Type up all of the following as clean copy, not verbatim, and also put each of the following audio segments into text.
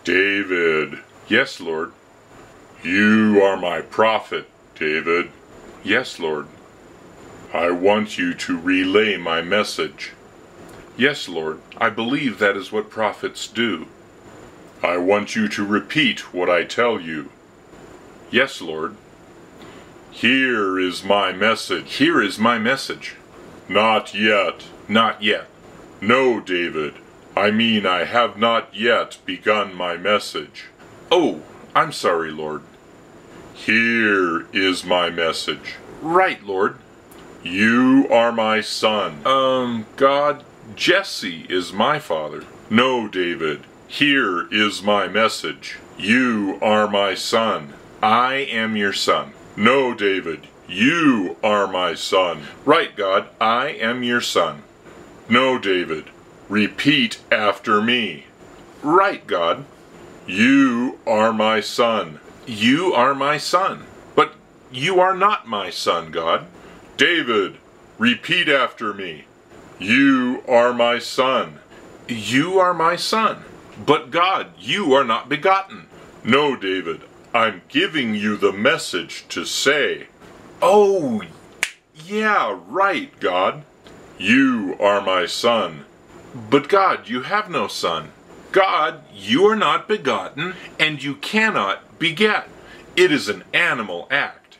David. Yes, Lord. You are my prophet, David. Yes, Lord. I want you to relay my message. Yes, Lord. I believe that is what prophets do. I want you to repeat what I tell you. Yes, Lord. Here is my message. Here is my message. Not yet. Not yet. No, David. I mean, I have not yet begun my message. Oh, I'm sorry, Lord. Here is my message. Right, Lord. You are my son. God, Jesse is my father. No, David. Here is my message. You are my son. I am your son. No, David. You are my son. Right, God. I am your son. No, David. Repeat after me. Right, God. You are my son. You are my son. But you are not my son, God. David, repeat after me. You are my son. You are my son. But God, you are not begotten. No, David, I'm giving you the message to say. Oh, yeah, right, God. You are my son. But God, you have no son. God, you are not begotten, and you cannot beget. It is an animal act.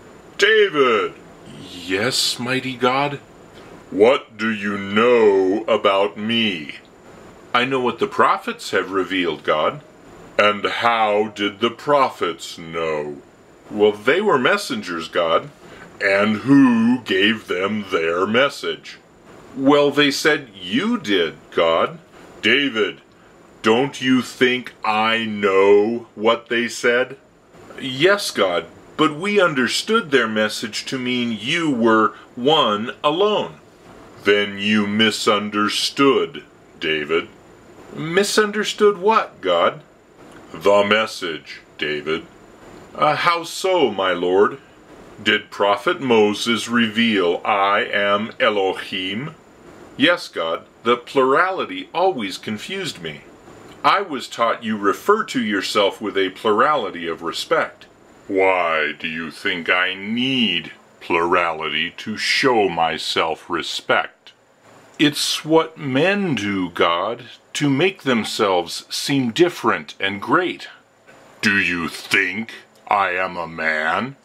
David! Yes, mighty God? What do you know about me? I know what the prophets have revealed, God. And how did the prophets know? Well, they were messengers, God. And who gave them their message? Well, they said you did, God. David, don't you think I know what they said? Yes, God, but we understood their message to mean you were one alone. Then you misunderstood, David. Misunderstood what, God? The message, David. How so, my Lord? Did Prophet Moses reveal I am Elohim? Yes, God, the plurality always confused me. I was taught you refer to yourself with a plurality of respect. Why do you think I need plurality to show myself respect? It's what men do, God, to make themselves seem different and great. Do you think I am a man?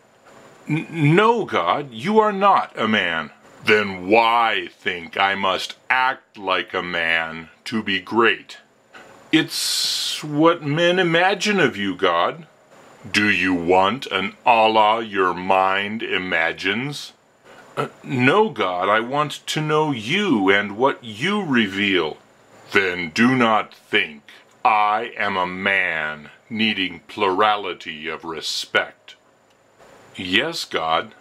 No, God, you are not a man. Then why think I must act like a man to be great? It's what men imagine of you, God. Do you want an Allah your mind imagines? No, God, I want to know you and what you reveal. Then do not think I am a man needing plurality of respect. Yes, God.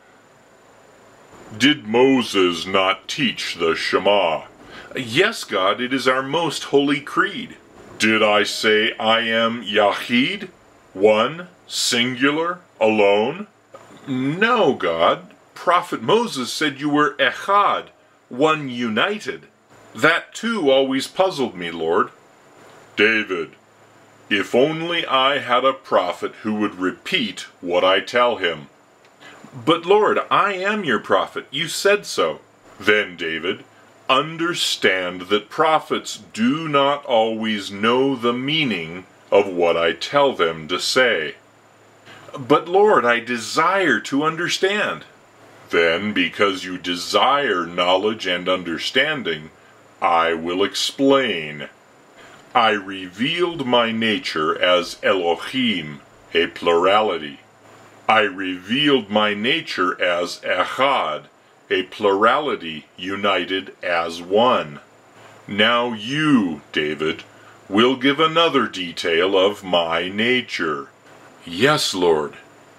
Did Moses not teach the Shema? Yes, God, it is our most holy creed. Did I say I am Yahid? One, singular, alone? No, God. Prophet Moses said you were Echad, one united. That too always puzzled me, Lord. David, if only I had a prophet who would repeat what I tell him. But Lord, I am your prophet. You said so. Then, David, understand that prophets do not always know the meaning of what I tell them to say. But Lord, I desire to understand. Then, because you desire knowledge and understanding, I will explain. I revealed my nature as Elohim, a plurality. I revealed my nature as Echad, a plurality united as one. Now you, David, will give another detail of my nature. Yes, Lord.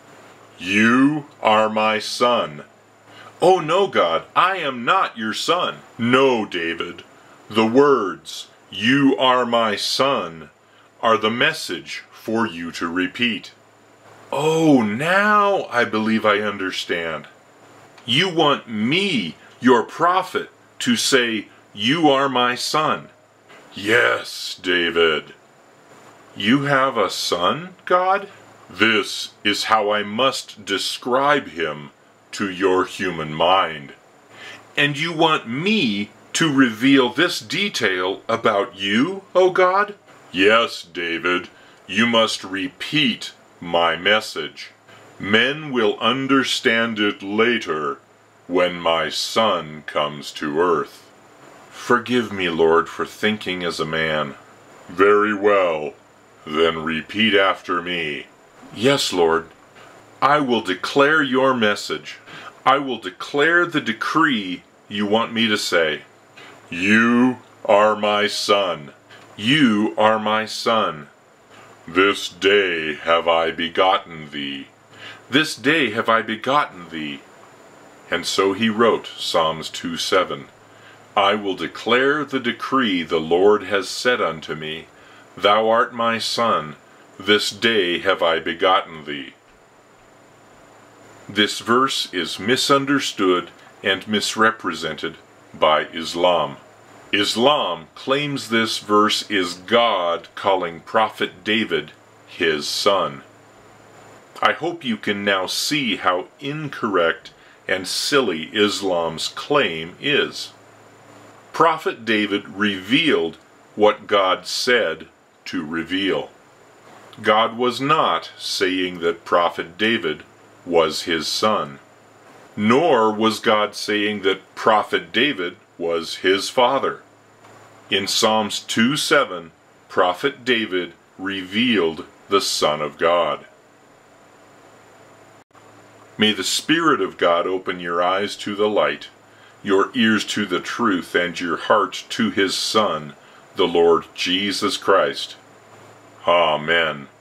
You are my son. Oh no, God, I am not your son. No, David. The words, you are my son, are the message for you to repeat. Oh, now I believe I understand. You want me, your prophet, to say, you are my son. Yes, David. You have a son, God? This is how I must describe him to your human mind. And you want me to reveal this detail about you, O God? Yes, David, you must repeat my message. Men will understand it later when my son comes to earth. Forgive me, Lord, for thinking as a man. Very well. Then repeat after me. Yes, Lord. I will declare your message. I will declare the decree you want me to say. You are my son. You are my son. This day have I begotten thee. This day have I begotten thee. And so he wrote Psalms 2:7. I will declare the decree the Lord has said unto me. Thou art my son. This day have I begotten thee. This verse is misunderstood and misrepresented by Islam. Islam claims this verse is God calling Prophet David his son. I hope you can now see how incorrect and silly Islam's claim is. Prophet David revealed what God said to reveal. God was not saying that Prophet David was his son, nor was God saying that Prophet David was his father. In Psalms 2:7, Prophet David revealed the Son of God. May the Spirit of God open your eyes to the light, your ears to the truth, and your heart to his Son, the Lord Jesus Christ. Amen.